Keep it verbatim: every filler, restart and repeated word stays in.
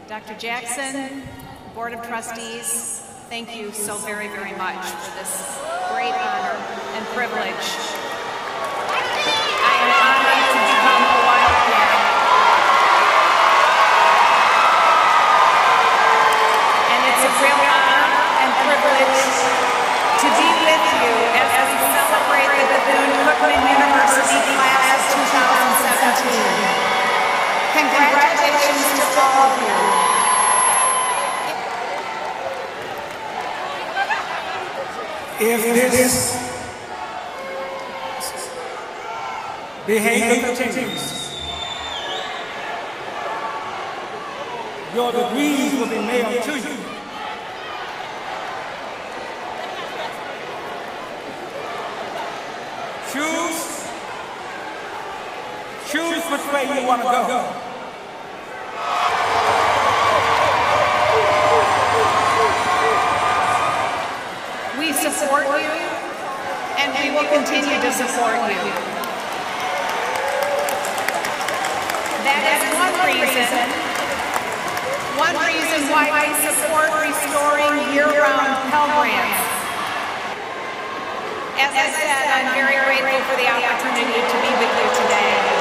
Doctor Jackson, Board of Trustees, thank you so very, very much for this great honor and privilege. I am honored to become a While parent. And it's a real honor and privilege to be with you as we celebrate the Bethune-Cookman University Class of two thousand seventeen. Congratulations to all of you. If this behavior continues, your degrees will be mailed to you. Choose, choose which way you want to go. We support you, and we will continue to support you. That is one reason, one reason why we support restoring year-round Pell Grants. As I said, I'm very grateful for the opportunity to be with you today.